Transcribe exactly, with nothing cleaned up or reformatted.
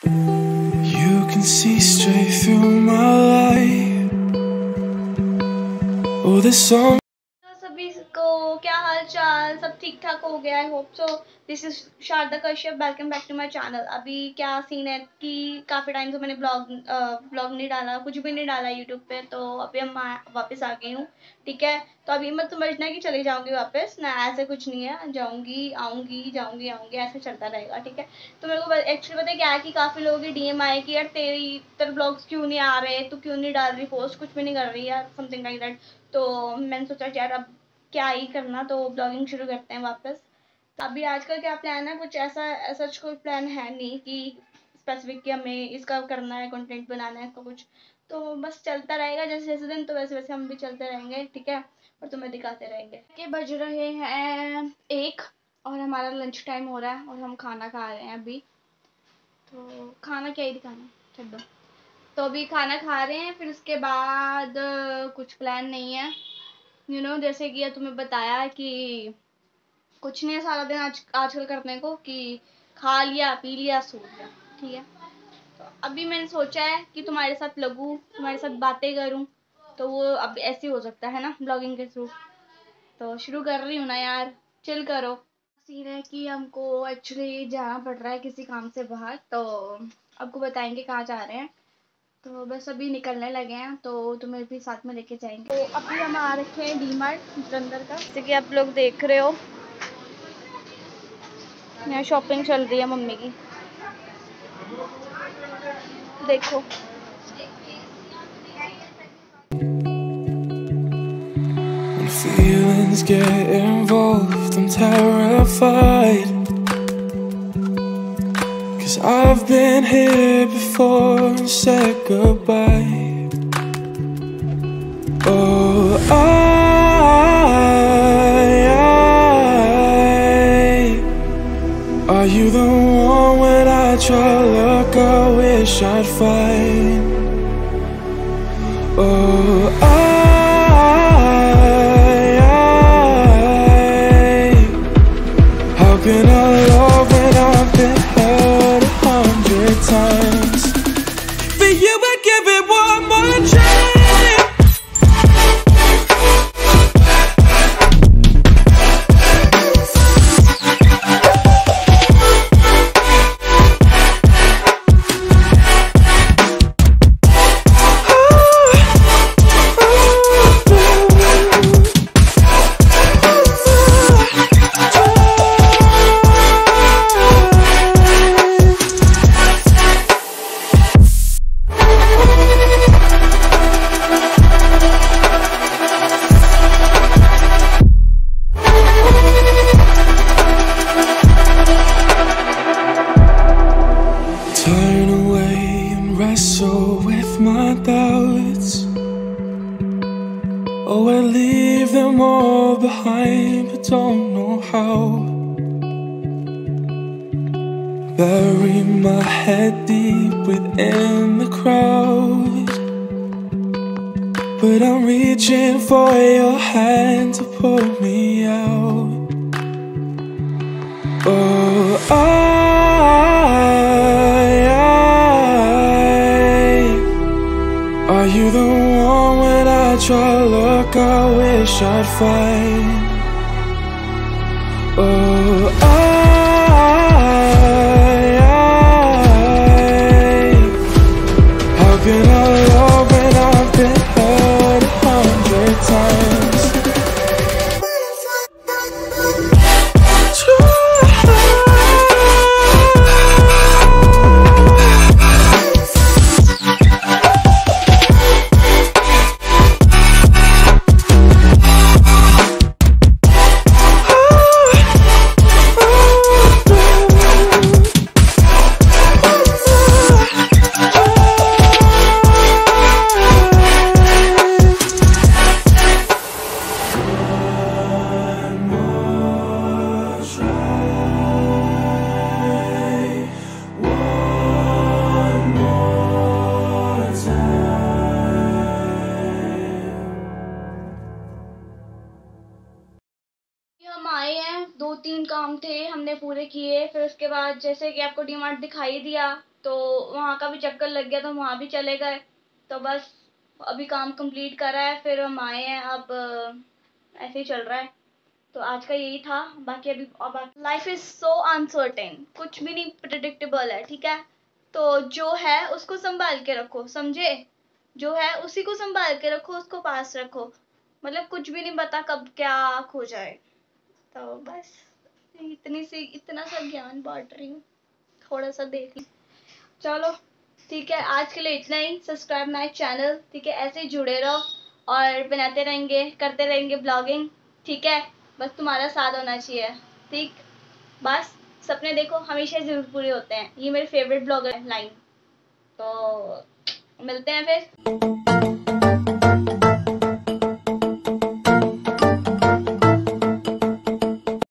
You can see straight through my life. Oh, this song. सभी को क्या हाल चाल, सब ठीक ठाक हो गया? I hope so. This is Sharda Kashyap, welcome back to my channel. अभी क्या सीन है कि काफ़ी टाइम से मैंने ब्लॉग ब्लॉग नहीं डाला, कुछ भी नहीं डाला यूट्यूब पे, तो अभी हम वापस आ गई हूँ। ठीक है, तो अभी मत समझना कि चली जाऊंगी वापस ना, ऐसे कुछ नहीं है। जाऊंगी आऊंगी जाऊंगी आऊंगी ऐसे चलता रहेगा। ठीक है, तो मेरे को एक्चुअली पता है क्या है कि काफ़ी लोगों की डीएम आए कि यार तेरी तेरे ब्लॉग्स क्यों नहीं आ रहे, तू क्यों नहीं डाल रही पोस्ट, कुछ भी नहीं कर रही यार, समथिंग लाइक दैट। तो मैंने सोचा यार अब क्या ही करना, तो ब्लॉगिंग शुरू करते हैं वापस। तो अभी आज का क्या प्लान है, कुछ ऐसा ऐसा कोई प्लान है नहीं कि स्पेसिफिक कि हमें इसका करना है, कंटेंट बनाना है, इसका कुछ। तो बस चलता रहेगा जैसे जैसे दिन, तो वैसे वैसे हम भी चलते रहेंगे। ठीक है, और तुम्हें दिखाते रहेंगे। के बज रहे हैं एक और हमारा लंच टाइम हो रहा है और हम खाना खा रहे हैं अभी। तो खाना क्या ही दिखाना, छोड़ो। तो अभी खाना खा रहे हैं, फिर उसके बाद अ, कुछ प्लान नहीं है। यू you नो know, जैसे कि तुम्हें बताया कि कुछ नहीं है सारा दिन आज आजकल करने को, कि खा लिया पी लिया सो लिया। ठीक है, तो अभी मैंने सोचा है कि तुम्हारे साथ लगूं, तुम्हारे साथ बातें करूं, तो वो अब ऐसे हो सकता है ना ब्लॉगिंग के थ्रू। तो शुरू कर रही हूँ ना यार, चिल करो। सीन है कि हमको एक्चुअली जाना पड़ रहा है किसी काम से बाहर, तो आपको बताएंगे कहाँ जा रहे हैं। तो बस अभी निकलने लगे हैं, तो तुम्हें भी साथ में लेके जाएंगे। तो अभी हम आ रखे हैं डी मार्ट जलंधर का, जैसे कि आप लोग देख रहे हो यहाँ शॉपिंग चल रही है मम्मी की, देखो। When feelings get involved, I'm terrified. Cause I've been here before and said goodbye. Oh, I, I are you the one when I try to look, I wish I'd find. Oh, I, I how can I love when I've been hurt a hundred times? For you I'd give it one more chance. Turn away and wrestle with my doubts. Oh, I leave them all behind, but don't know how. Bury my head deep within the crowd, but I'm reaching for your hand to pull me out. Oh, I, are you the one when I try to look, I wish I'd find. Oh, I, I how can I love when I've been hurt a hundred times? हम आए हैं, दो तीन काम थे हमने पूरे किए, फिर उसके बाद जैसे कि आपको डीमार्ट दिखाई दिया, तो वहाँ का भी चक्कर लग गया तो वहाँ भी चले गए। तो बस अभी काम कंप्लीट करा है, फिर हम आए हैं, अब ऐसे ही चल रहा है। तो आज का यही था। बाकी अभी अब लाइफ इज सो अनसर्टेन, कुछ भी नहीं प्रिडिक्टेबल है, ठीक है। तो जो है उसको संभाल के रखो, समझे? जो है उसी को संभाल के रखो, उसको पास रखो, मतलब कुछ भी नहीं पता कब क्या खो जाए। तो बस इतनी सी इतना सा ज्ञान बांट रही हूँ, थोड़ा सा देख ली। चलो ठीक है, आज के लिए इतना ही। सब्सक्राइब माय चैनल, ठीक है, ऐसे ही जुड़े रहो और बनाते रहेंगे, करते रहेंगे ब्लॉगिंग, ठीक है। बस तुम्हारा साथ होना चाहिए, ठीक। बस सपने देखो हमेशा जरूर पूरे होते हैं, ये मेरे फेवरेट ब्लॉगर लाइन। तो मिलते हैं फिर।